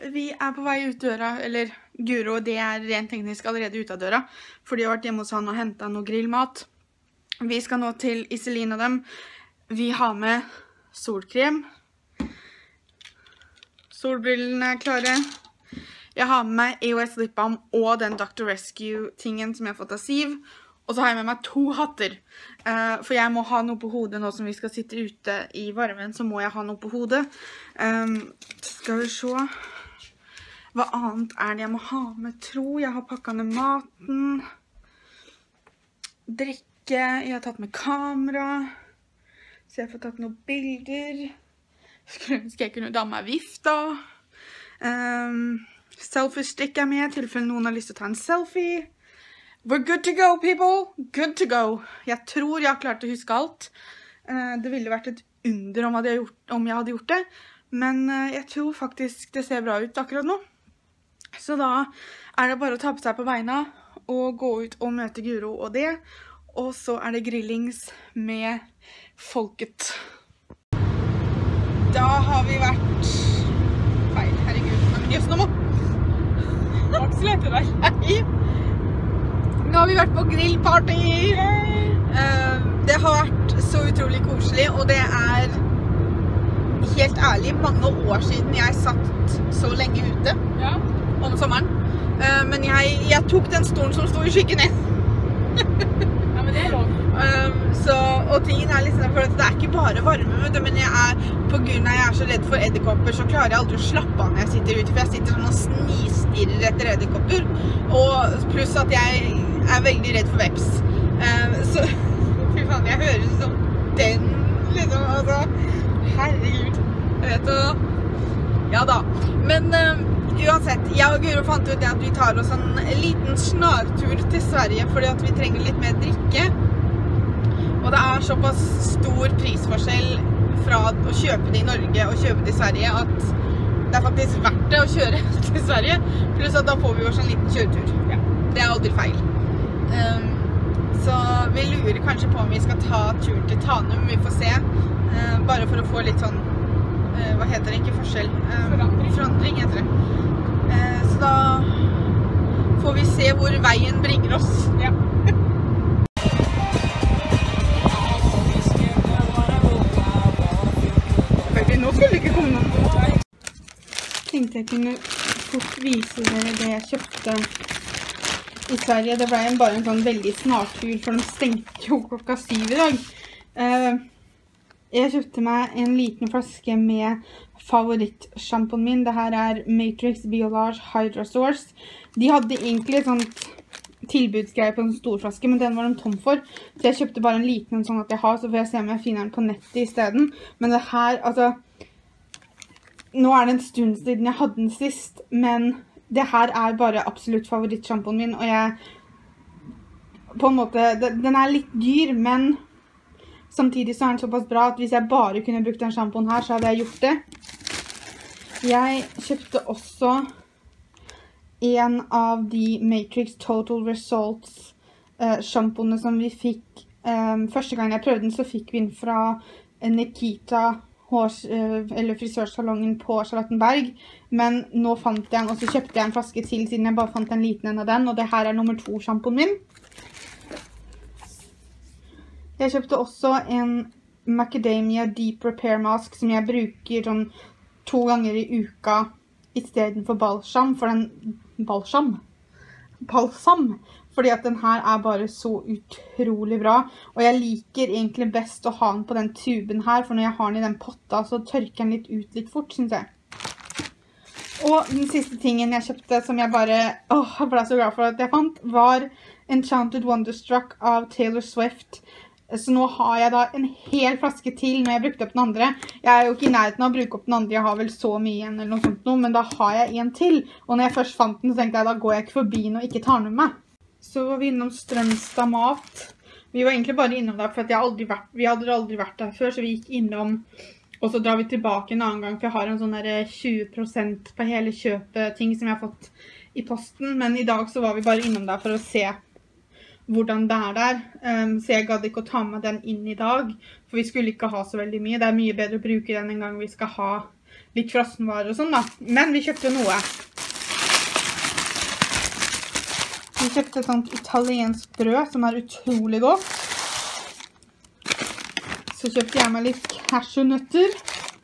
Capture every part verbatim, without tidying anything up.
Vi er på vei ut døra, eller Guro, det er rent teknisk allerede ut av døra, for de har vært hjemme hos han og hentet noe grillmat. Vi skal nå til Iselin og dem. Vi har med solkrem. Solbrillene er klare. Jeg har med meg E O S Lip Balm og den doktor Rescue-tingen som jeg har fått av Siv. Og så har jeg med meg to hatter. Uh, for jeg må ha noe på hodet nå som vi skal sitte ute i varmen, så må jeg ha noe på hodet. Um, skal vi se. Hva annet er det jeg må ha med, tro? Jeg har pakket ned maten. Drikke. Jeg har tatt med kamera. Så jeg får tatt noen bilder. Skulle ønske jeg kunne da meg vifta. Um, Selfie-stick er med, i tilfelle noen har lyst til å ta en selfie. We're good to go, people! Good to go. Jeg tror jeg har klart å huske alt. Uh, det ville vært et under om jeg, gjort, om jeg hadde gjort det. Men uh, jeg tror faktisk det ser bra ut akkurat nå. Så da er det bare å ta på seg på beina og gå ut og møte Guro og det. Og så er det grillings med folket. Da har vi vært... Feil, herregud. Men just nå må... Det var ikke så lett det der. Hei! Nå har vi vært på grillparty! Uh, det har vært så utrolig koselig, og det er helt ærlig mange år siden jeg satt så lenge ute. Ja. Om sommeren. Uh, men jeg, jeg tok den stolen som stod i skyggen ned. Ja, men det er lov. Um, så, og tingen er liksom, for det er ikke bare varme, men jeg er, på grunn av jeg er så redd for edderkopper, så klarer jeg aldri å slappe av når jeg sitter ute, for jeg sitter sånn og snistirrer etter edderkopper, og pluss at jeg er veldig redd for veps. Um, så, fy faen, jeg høres som den, liksom, altså, herregud, vet du, ja da. Men um, uansett, jeg og Guro fant ut at vi tar oss en liten snartur til Sverige, fordi at vi trenger litt mer drikke. Og det er såpass stor prisforskjell fra å kjøpe det i Norge og kjøpe det i Sverige, at det er faktisk verdt det å kjøre til Sverige. Pluss at da får vi oss en liten kjøretur. Ja. Det er aldri feil. Um, så vi lurer kanskje på om vi skal ta turen til Tanum, vi får se. Uh, bare for å få litt sånn, uh, hva heter det, ikke forskjell? Um, forandring. Forandring heter det. Uh, så da får vi se hvor veien bringer oss. Ja. Nå skulle det ikke komme noen. Tenkte jeg kunne fort vise dere det jeg kjøpte i Sverige. Det ble bare en sånn veldig snartur, for de stengte jo klokka syv i dag. Jeg kjøpte meg en liten flaske med favorittshampoen min. Dette er Matrix Biolage Hydra Source. De hadde egentlig et sånt tilbudsgreie på en stor flaske, men den var de tom for. Så jeg kjøpte bare en liten sånn at jeg har, så får jeg se om jeg finner den på nettet i stedet. Men det her, altså... Nå er det en stund siden jeg hadde den sist, men det her er bare absolutt favorittshampoen min, og jeg... På en måte, den er litt dyr, men samtidig så er den såpass bra at hvis jeg bare kunne brukt den shampoen her, så hadde jeg gjort det. Jeg kjøpte også en av de Matrix Total Results uh, shampoene som vi fikk. Um, første gang jeg prøvde den, så fikk vi den fra Nikita hårs, uh, eller frisørsalongen på Charlottenberg. Men nå fant jeg den, og så kjøpte jeg en flaske til, siden jeg bare fant en liten en av den. Og det her er nummer to shampoen min. Jeg kjøpte også en Macadamia Deep Repair Mask, som jeg bruker sånn to ganger i uka i stedet for balsam, for den balsam, balsam, fordi at den her er bare så utrolig bra, og jeg liker egentlig best å ha den på den tuben her, for når jeg har den i den potta, så tørker den litt ut litt fort, synes jeg. Og den siste tingen jeg kjøpte, som jeg bare, åh, jeg ble så glad for at jeg fant, var Enchanted Wonderstruck av Taylor Swift. Så nå har jeg da en hel flaske til når jeg brukte opp den andre. Jeg er jo ikke i nærheten av å bruke opp den andre, jeg har vel så mye igjen eller noe sånt nå, men da har jeg en til. Og når jeg først fant den, så tenkte jeg, da går jeg ikke forbi den og ikke tar den med meg. Så var vi innom Strømstad Mat. Vi var egentlig bare innom der, for at jeg aldri vært, vi hadde aldri vært der før, så vi gikk innom, og så drar vi tilbake en annen gang, for jeg har en sånn der tjue prosent på hele kjøpet ting som jeg har fått i posten. Men i dag så var vi bare innom der for å se hvordan det er der, um, så jeg gadd ikke å ta med den inn i dag, for vi skulle ikke ha så veldig mye. Det er mye bedre å bruke den en gang vi skal ha litt frossenvarer og sånn da. Men vi kjøpte noe. Vi kjøpte et sånt italiensk brød som er utrolig godt. Så kjøpte jeg meg litt cashewnøtter.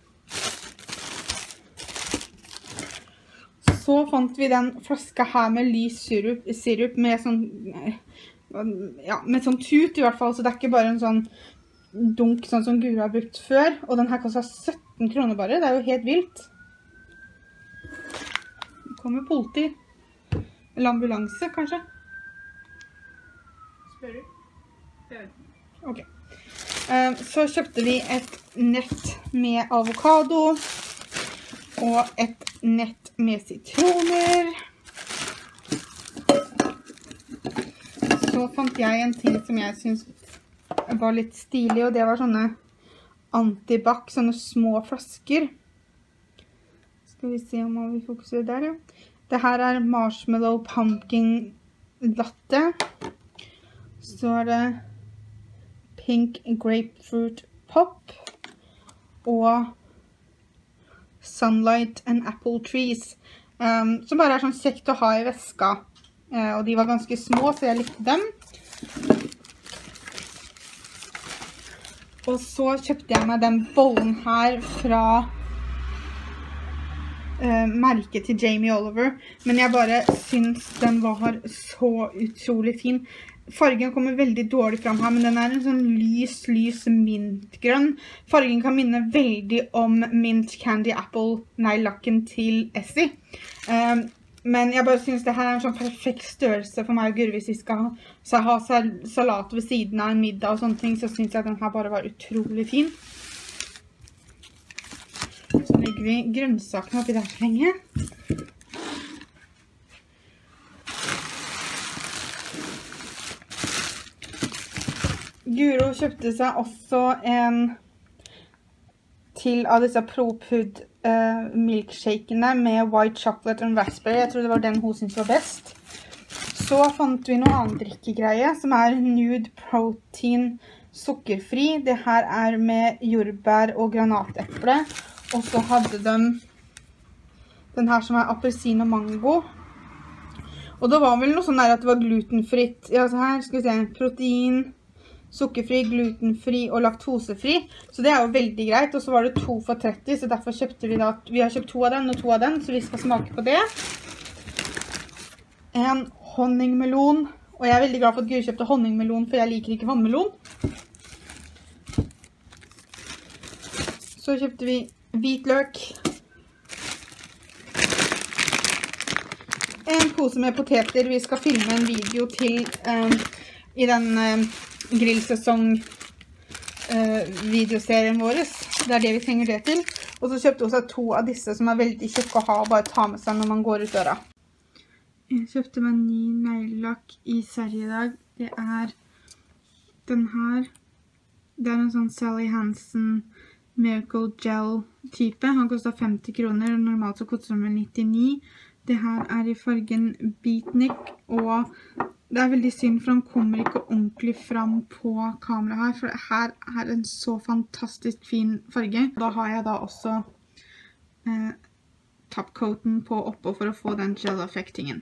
Så fant vi den flaska her med lys sirup, sirup med sånn, ja, med sånn tut i hvert fall. Så det er ikke bare en sånn dunk sånn som Guro har brukt før. Og den her kostet sytten kroner bare. Det er jo helt vilt. Det kommer politi. Eller ambulanse, kanskje? Spør du? Jeg vet ikke. Ok. Um, så kjøpte vi et nett med avokado, og et nett med sitroner. Så fant jeg en ting som jeg synes var litt stilig, og det var sånne antibac, sånne små flasker. Skal vi se om vi fokuserer der, ja. Det her er marshmallow pumpkin latte. Så er det pink grapefruit pop og sunlight and apple trees. Um, som bare er sånn kjekt å ha i veska. Uh, og de var ganske små, så jeg likte dem. Og så kjøpte jeg meg den bollen her fra Uh, merket til Jamie Oliver, men jeg bare synes den var så utrolig fin. Fargen kommer veldig dårlig fram her, men den er en sånn lys, lys mintgrønn. Fargen kan minne veldig om Mint Candy Apple nejlakken til Essie. Uh, men jeg bare synes det her er en sånn perfekt størrelse for meg og Guro hvis vi skal ha, så ha sal salat ved siden av en middag og sånne ting, så synes jeg den her bare var utrolig fin. Så legger vi grønnsakene oppi der så lenge. Guro kjøpte seg også en til av disse ProPud uh, milkshakene med white chocolate og raspberry. Jeg tror det var den hun synes var best. Så fant vi noe annen drikkegreie som er Nude Protein sukkerfri. Det her er med jordbær og granateple. Og så hadde de den her som er appelsin og mango. Og det var vel noe sånn der at det var glutenfritt. Ja, så her skal vi se. Protein, sukkerfri, glutenfri og laktosefri. Så det er jo veldig greit. Og så var det to for tretti, så derfor kjøpte vi da, vi har kjøpt to av den og to av den, så vi skal smake på det. En honningmelon. Og jeg er veldig glad for at Guro kjøpte honningmelon, for jeg liker ikke vannmelon. Så kjøpte vi hvitløk, en pose med poteter. Vi skal filme en video til um, i den um, grillsesong uh, videoserien vår. Det er det vi trenger det til. Og så kjøpte vi også to av disse som er veldig kjekke å ha og bare ta med seg når man går ut døra. Jeg kjøpte meg ny neglelakk i Sverige i dag. Det er den her. Det er en sånn Sally Hansen Miracle Gel type. Han kostet femti kroner, og normalt så koster den nittini. Det her er i fargen Beatnik, og det er veldig synd, for han kommer ikke ordentlig fram på kamera her, for det her er en så fantastisk fin farge. Da har jeg da også eh, topcoaten på oppå for å få den gel-effektingen.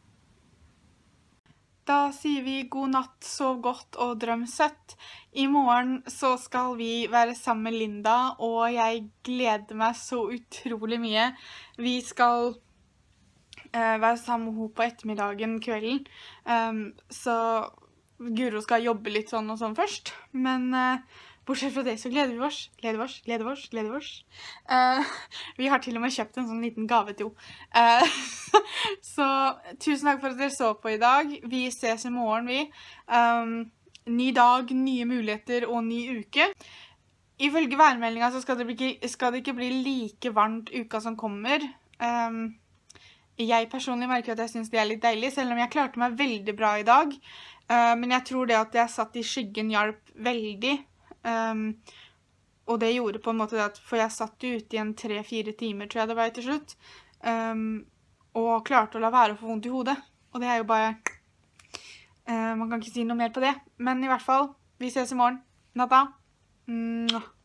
Da sier vi god natt, sov godt og drøm søtt. I morgen så skal vi være sammen med Linda, og jeg gleder meg så utrolig mye. Vi skal uh, være sammen med henne på ettermiddagen, kvelden. Um, så Guro skal jobbe litt sånn og sånn først. Men uh, bortsett fra det så gleder vi oss, gleder vi oss, gleder vi oss, gleder vi oss. Uh, vi har til og med kjøpt en sånn liten gave til henne. Uh, så tusen takk for at dere så på i dag. Vi ses i morgen, vi. Um, ny dag, nye muligheter og ny uke. Ifølge værmeldingen så skal det, bli, skal det ikke bli like varmt uka som kommer. Um, jeg personlig merker at jeg synes det er litt deilig, selv om jeg klarte meg veldig bra i dag. Uh, men jeg tror det at jeg satt i skyggen hjalp veldig. Um, og det gjorde på en måte det at, for jeg satt ute i en tre-fire timer, tror jeg det var til slutt, um, og klarte å la være å få vondt i hodet. Og det er jo bare, uh, man kan ikke si noe mer på det, men i hvert fall, vi ses i morgen. Natta. Mwah.